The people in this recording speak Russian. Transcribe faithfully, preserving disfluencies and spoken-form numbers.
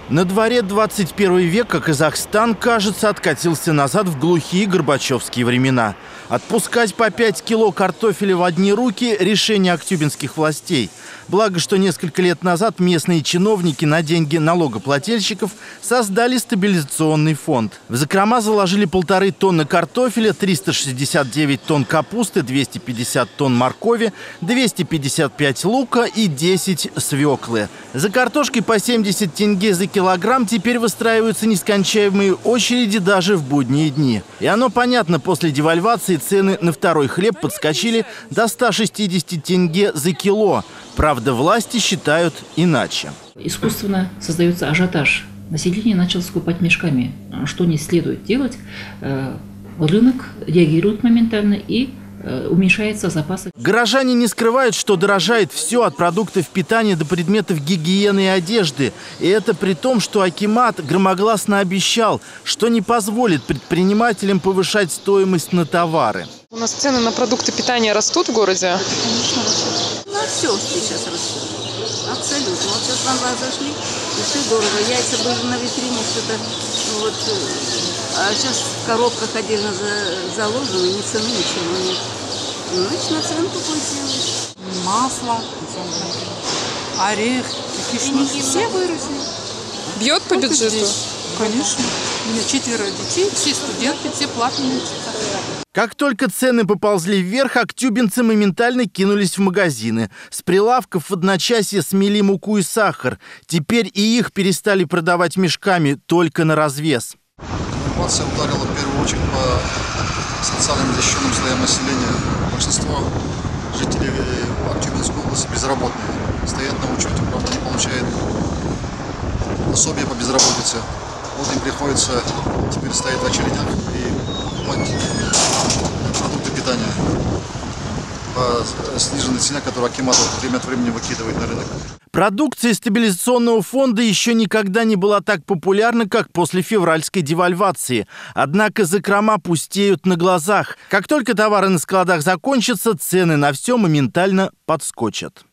На дворе двадцать первый век, а Казахстан, кажется, откатился назад в глухие горбачевские времена. Отпускать по пять кило картофеля в одни руки – решение актюбинских властей. Благо, что несколько лет назад местные чиновники на деньги налогоплательщиков создали стабилизационный фонд. В закрома заложили полторы тонны картофеля, триста шестьдесят девять тонн капусты, двести пятьдесят тонн моркови, двести пятьдесят пять лука и десять свеклы. За картошкой по семьдесят тенге за килограмм теперь выстраиваются нескончаемые очереди даже в будние дни. И оно понятно, после девальвации цены на второй хлеб подскочили до ста шестидесяти тенге за кило. Правда, власти считают иначе. Искусственно создается ажиотаж. Население начало скупать мешками. Что не следует делать? Рынок реагирует моментально и уменьшается запасы. Горожане не скрывают, что дорожает все от продуктов питания до предметов гигиены и одежды. И это при том, что акимат громогласно обещал, что не позволит предпринимателям повышать стоимость на товары. У нас цены на продукты питания растут в городе? Конечно, растут. На все сейчас растет. Абсолютно. Вот сейчас в Анбар зашли, и все дорого. Яйца были на витрине, что-то вот. А сейчас в коробках отдельно заложены, ни цены, ничего нет. Значит, наценку пусть сделаешь. Масло, орех, кишмиш. Все выросли. Бьет по бюджету? Конечно. У меня четверо детей, все студенты, все платные. Как только цены поползли вверх, актюбинцы моментально кинулись в магазины. С прилавков в одночасье смели муку и сахар. Теперь и их перестали продавать мешками, только на развес. Инфляция ударила в первую очередь по социально защищенным слоям населения. Большинство жителей Актюбинской области безработные. Стоят на учете, правда, не получают пособия по безработице. Вот им приходится теперь стоять в очередях и покупать продукты питания по сниженной цене, которую акимат время от времени выкидывает на рынок. Продукция стабилизационного фонда еще никогда не была так популярна, как после февральской девальвации. Однако закрома пустеют на глазах. Как только товары на складах закончатся, цены на все моментально подскочат.